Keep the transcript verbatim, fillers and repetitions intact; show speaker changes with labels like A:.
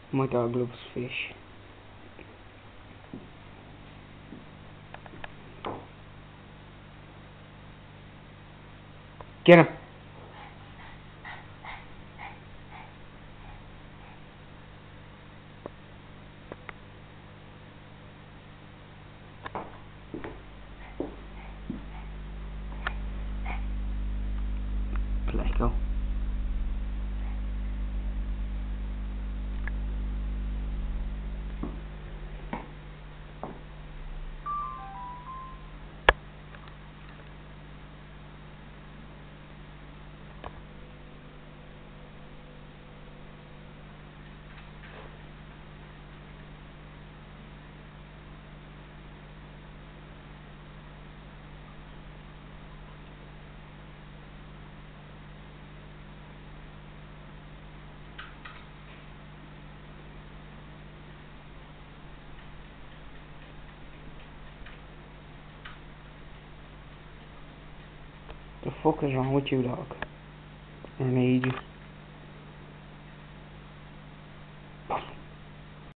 A: My dog loves fish. Get him. Let go. The fuck is wrong with you, dog? I need you.